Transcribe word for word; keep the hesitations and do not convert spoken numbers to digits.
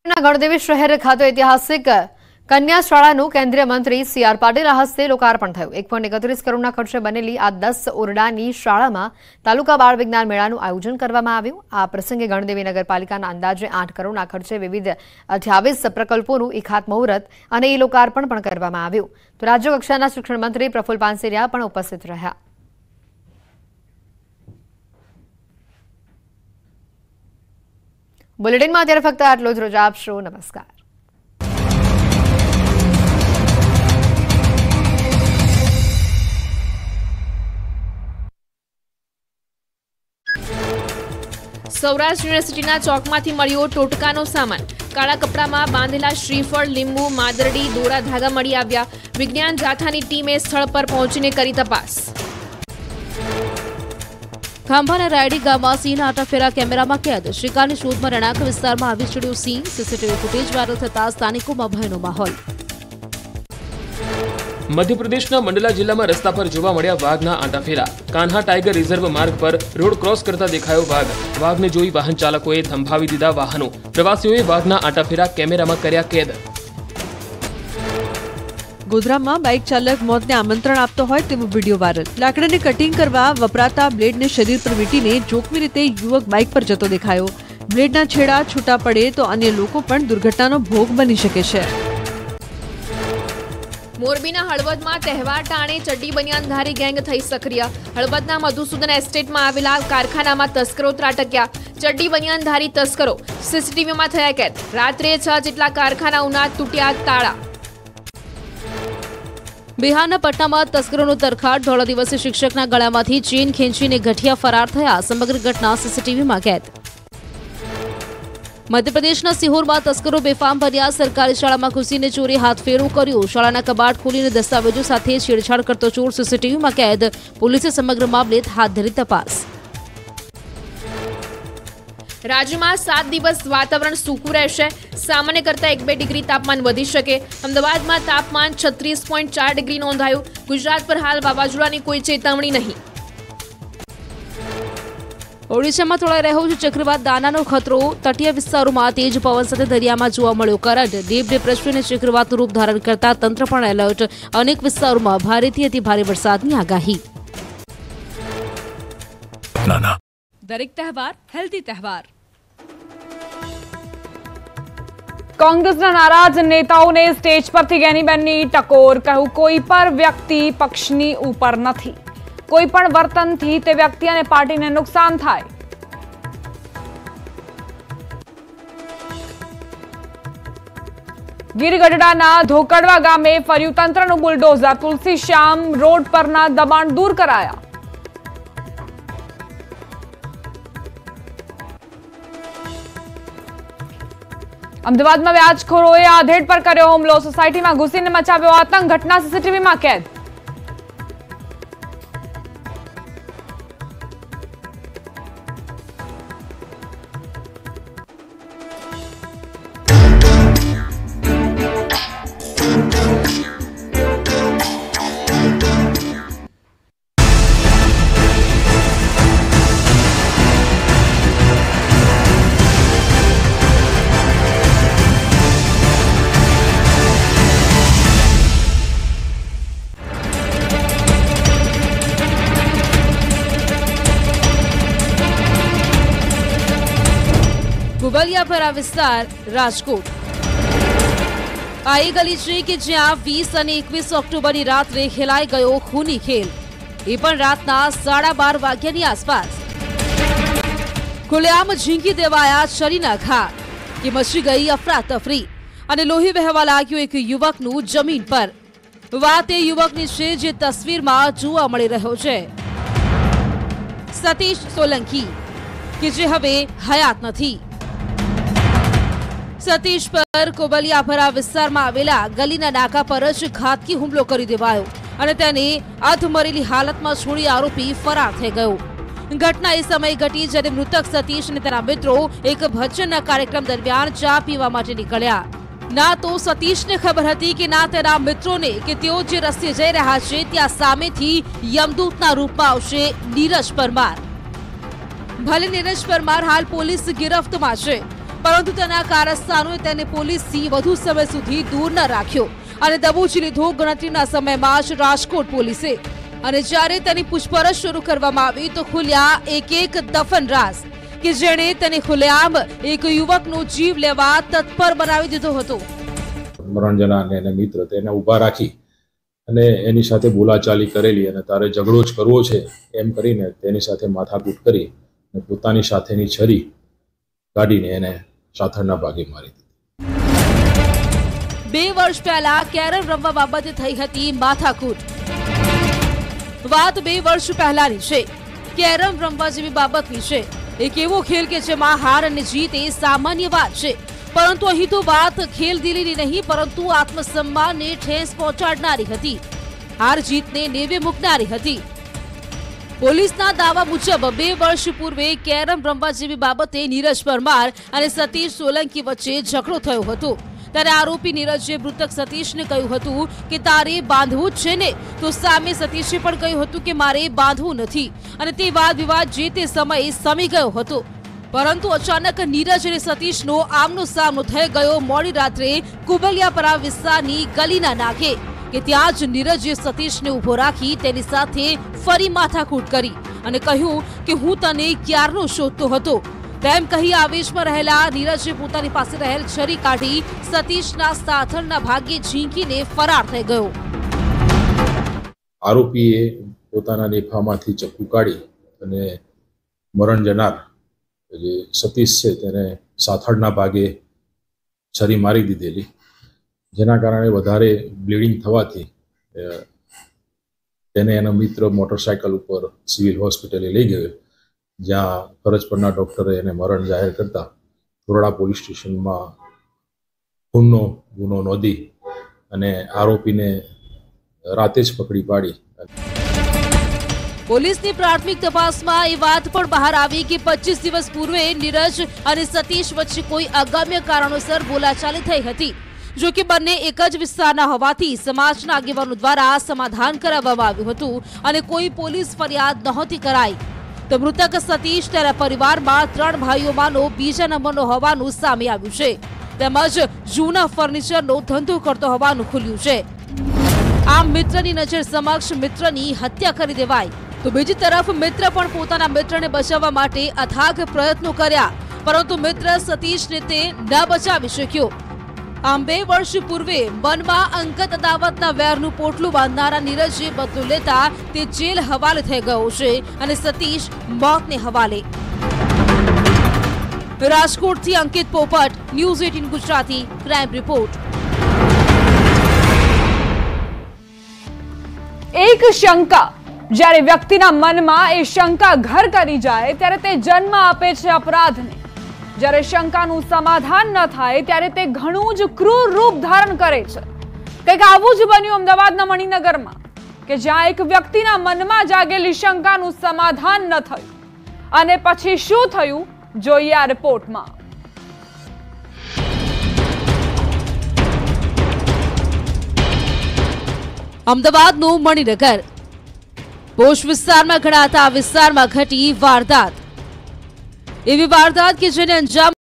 ગણદેવી શહેર ખાતે ઐતિહાસિક કન્યા શાળાનું કેન્દ્રીય મંત્રી સી આર પાટીલના હસ્તે લોકાર્પણ થયું। એક પોઈન્ટ એકત્રીસ કરોડના ખર્ચે બનેલી આ દસ ઓરડાની શાળામાં તાલુકા બાળ વિજ્ઞાન મેળાનું આયોજન કરવામાં આવ્યું। આ પ્રસંગે ગણદેવી નગરપાલિકાના અંદાજે આઠ કરોડના ખર્ચે વિવિધ અઠ્યાવીસ પ્રકલ્પોનું ઈ ખાતમુહૂર્ત અને ઈ લોકાર્પણ પણ કરવામાં આવ્યું। તો રાજ્ય કક્ષાના શિક્ષણ મંત્રી પ્રફુલ પાનસેરિયા પણ ઉપસ્થિત રહ્યા। बुलेटिन में अत्यारे फक्त आटलो ज रजा आपशो। नमस्कार। सौराष्ट्र यूनिवर्सिटीना चौकमांथी मळ्यो टोटकानो सामान। काळा कपडामां बांधेला श्रीफळ, लींबू, मादरडी, दोरा धागा मळी आव्या। विज्ञान जाथानी टीमे स्थळ पर पहोंचीने करी तपास। खांभाना रायडी गामમાં સિંહના આટાફેરા કેમેરામાં કેદ। શિકારની શોધમાં રણાક વિસ્તારમાં આવી ચડ્યો સિંહ। સીસીટીવી ફૂટેજ વાયરલ થતા સ્થાનિકોમાં ભયનો માહોલ। મધ્યપ્રદેશના મંડલા જિલ્લામાં રસ્તા પર જોવા મળ્યા વાઘના આટાફેરા। કાન્હા ટાઈગર રિઝર્વ માર્ગ પર રોડ ક્રોસ કરતા દેખાયો વાઘ। વાઘને જોઈ વાહન ચાલકોએ થંભાવી દીધા વાહનો। પ્રવાસીઓએ વાઘના આટાફેરા કેમેરામાં કર્યા કેદ। गोधरामां बाइक चालक मौतने आमंत्रण आपतो होय तेवो वीडियो वायरल। लाकडानी कटिंग करवा वपराता ब्लेडने शरीर पर वींटीने जोखमी रीते युवक बाइक पर जतो देखायो। ब्लेडना छेड़ा छूटा पड़े तो अन्य लोको पण दुर्घटनानो भोग बनी शके छे। मोरबीना हळवदमां तहेवार टाणे चड्डी बनियानधारी गैंग थई सक्रिय। हळवदना मधुसूदन एस्टेटमां आवेला कारखानामां तस्करो ત્રાટક્યા। चड्डी बनियानधारी तस्करो सीसीटीवीमां थया कैद। रात्रे छ जेटला कारखानाओना तूट्या ताळा। बिहारना पटनामां तस्करोनो तरखाट। धोळा दिवसे शिक्षकना गळामांथी चेन खेंचीने गठिया फरार थया। समग्र घटना सीसीटीवीमां कैद। मध्यप्रदेशना सिहोरमा तस्करो बेफाम बन्या। सरकारी शाळामां घुसीने चोरी हाथफेरो कर्यो। शाळाना कबाट खोलीने दस्तावेजो साथे छेड़छाड़ करतो चोर सीसीटीवीमां कैद। पोलीसे समग्र मामले हाथ धरी तपास। राज्य में सात दिवस वातावरण सूकू रहेशे। सामान्य करता एक बे डिग्री तापमान वधी शके। अमदावाद में तापमान छत्रीस पॉइंट चार डिग्री नोंधायु। गुजरात पर हाल वावाझोडानी कोई चेतवणी नहीं। ओडिशा में तोड़ाई रह्यो छे चक्रवात दानानो खतरो। तटीय विस्तारों तेज पवन साथे दरियामां जोवा मळ्यो करंट। डीप डिप्रेशन ने चक्रवातनुं रूप धारण करता तंत्र पण एलर्ट। अनेक विस्तारों भारेथी अति भारे वरसादनी आगाही। दरेक तहेवार हेल्धी तहेवार। कांग्रेसना नाराज नेताओने स्टेज परथी गैनीबेननी टकोर। कहूं कोई पर व्यक्ति पक्षनी ऊपर नथी। कोई पण वर्तनथी ते व्यक्ति अने पार्टीने नुकसान थाय। गीर गढडाना धोकड़वा गामे फर्यु तंत्रनुं बुलडोजर। तुलसी श्याम रोड परना दबाण दूर कराया। अमदावाद में व्याजखोरोए आधेड़ पर कर्यो हुमलो। सोसायटी में घुसीने मचाव्यो आतंक। घटना सीसीटीवी में कैद। ગુબલિયાપરા વિસ્તાર રાજકોટ। આ એ ગલી છે કે જ્યાં વીસ અને એકવીસ ઓક્ટોબરની રાત્રે ખેલાઈ ગયો ખૂની ખેલ। એ પણ રાતના સાડા બાર વાગ્યાની આસપાસ। ખુલ્લેઆમ ઝીંકી દેવાયા છરીના ઘા કે મચી ગઈ અફરાતફરી અને લોહી વહેવા લાગ્યું એક યુવકનું જમીન પર। વાત એ યુવકની છે જે તસવીરમાં જોવા મળી રહ્યો છે। સતીશ સોલંકી કે જે હવે હયાત નથી। सतीश पर कोबलियाभरा विस्तार में आवेला गलीना नाका पर ज घातकी हुमलो करी देवायो अने तेने अधमरेली हालत में छोड़ी आरोपी फरार थई गयो। घटना ए समय घटी ज्यारे मृतक सतीश अने तेना मित्रों एक भजनना कार्यक्रम दरमियान चा पीवा माटे निकळ्या। ना तो सतीश ने खबर हती कि ना तेना मित्रों ने कि तेओ जे रस्ते जई रह्या छे त्यां सामेथी यमदूतना रूपमां आवशे नीरज परमार। भले नीरज परमार हाल पोलीस गिरफ्त में छे, પરંતુ તેના કારસ્તાનોએ તેને પોલીસથી વધુ સમય સુધી દૂર ન રાખ્યો અને દબોચી લીધો ગણતરીના સમયમાં જ રાજકોટ પોલીસે. અને જ્યારે તેની પૂછપરછ શરૂ કરવામાં આવી તો ખુલ્યા એક એક દફન રાઝ કે જેણે તેને ખુલ્લેઆમ એક યુવકનો જીવ લેવા તત્પર બનાવી દીધો હતો. મરણજના અને એના મિત્ર તેને ઊભા રાખી અને એની સાથે બોલાચાલી કરેલી અને તારે ઝઘડો જ કરવો છે એમ કરીને તેની સાથે માથાકૂટ કરી અને પોતાની સાથેની છરી કાઢીને એને સાથળના ભાગે મારી દીધી. બે વર્ષ પહેલા કેરમ રમવા બાબતે થઈ હતી માથાકૂટ. વાત બે વર્ષ પહેલાની છે. કેરમ રમવા જેવી બાબતની છે. એક એવો ખેલ કે જેમાં હાર અને જીત એ સામાન્ય વાત છે, પરંતુ અહીં તો વાત ખેલદિલીની નહીં પરંતુ આત્મસન્માનને ઠેસ પહોંચાડનારી હતી. હાર જીતને નેવે મૂકનારી હતી. પોલીસના દાવા મુજબ બે વર્ષ પૂર્વે કેરમ રમવા જેવી બાબતે નીરજ પરમાર અને સતીશ સોલંકી વચ્ચે ઝઘડો થયો હતો. ત્યારે આરોપી નીરજે મૃતક સતીશને કહ્યું હતું કે તારે બાંધવું જ છે ને, તો સામે સતીશે પણ કહ્યું હતું કે મારે બાંધવું નથી અને તે વાદ વિવાદ જે તે સમયે સમી ગયો હતો. પરંતુ અચાનક નીરજ અને સતીશનો આમનો સામનો થઈ ગયો મોડી રાત્રે કુબલિયાપરા વિસ્તારની ગલીના નાકે કે ત્યાં જ નીરજે સતીશને ઊભો રાખી તેની સાથે ફરી માથાકૂટ કરી અને કહ્યું કે હું તને ક્યારનો શોધતો હતો તેમ કહી આવેશમાં રહેલા નીરજે પોતાની પાસે રહેલ છરી કાઢી સતીશના સાથળના ભાગે ઝીંકીને ફરાર થઈ ગયો. આરોપીએ પોતાના નેફામાંથી ચપ્પુ કાઢી અને મરણ જનાર જે સતીશ છે તેને સાથળના ભાગે છરી મારી દીધેલી, જેના કારણે વધારે બ્લીડિંગ થવાથી તેને એનો મિત્ર મોટરસાયકલ ઉપર સિવિલ હોસ્પિટલે લઈ ગયો, જ્યાં ફરજ પરના ડૉક્ટરે એને મરણ જાહેર કરતા ધોરડા પોલીસ સ્ટેશનમાં ખૂનનો ગુનો નોંધી અને આરોપીને રાતે જ પકડી પાડી. પોલીસની પ્રાથમિક તપાસમાં એ વાત પણ બહાર આવી કે પચીસ દિવસ પૂર્વે નીરજ અને સતીશ વચ્ચે કોઈ અગમ્ય કારણોસર બોલાચાલી થઈ હતી. જો કે બંને એક જ વિસ્તારના હોવાથી સમાજના આગેવાનો દ્વારા સમાધાન કરાવવામાં આવ્યું હતું અને કોઈ પોલીસ ફરિયાદ નહોતી કરાઈ. તો મૃતક સતીશ તેના પરિવારમાં ત્રણ ભાઈઓમાંનો બીજા નંબરનો હોવાનું સામે આવ્યું છે, તેમજ જૂના ફર્નિચરનો ધંધો કરતો હોવાનું ખુલ્યું છે. આમ મિત્રની નજર સમક્ષ મિત્રની હત્યા કરી દેવાઈ. તો બીજી તરફ મિત્ર પણ પોતાના મિત્રને બચાવવા માટે અથાગ પ્રયત્નો કર્યા, પરંતુ મિત્ર સતીશને તે ન બચાવી શક્યો. આમ બે વર્ષ પૂર્વે મનમાં અંગત અદાવતના વેરનું પોટલું બાંધનારા નીરજે બદલો લેતા તે જેલ હવાલે થઈ ગયો છે અને સતીશ મોતને હવાલે. રાજકોટથી Ankit Popat, news eighteen Gujarati, crime report. એક શંકા જ્યારે વ્યક્તિના મનમાં એ શંકા ઘર કરી જાય ત્યારે તે જન્મ આપે છે અપરાધને. જ્યારે શંકાનું સમાધાન ન થાય ત્યારે તે ઘણું જ ક્રૂર રૂપ ધારણ કરે છે. કંઈક આવું જ બન્યું અમદાવાદના મણિનગરમાં કે જ્યાં એક વ્યક્તિના મનમાં જાગેલી શંકાનું સમાધાન ન થયું અને પછી શું થયું જોઈએ આ રિપોર્ટમાં. અમદાવાદનું મણિનગર પોશ વિસ્તારમાં ગણાતા વિસ્તારમાં ઘટી વારદાત. એવી વારદાત કે જેને અંજામ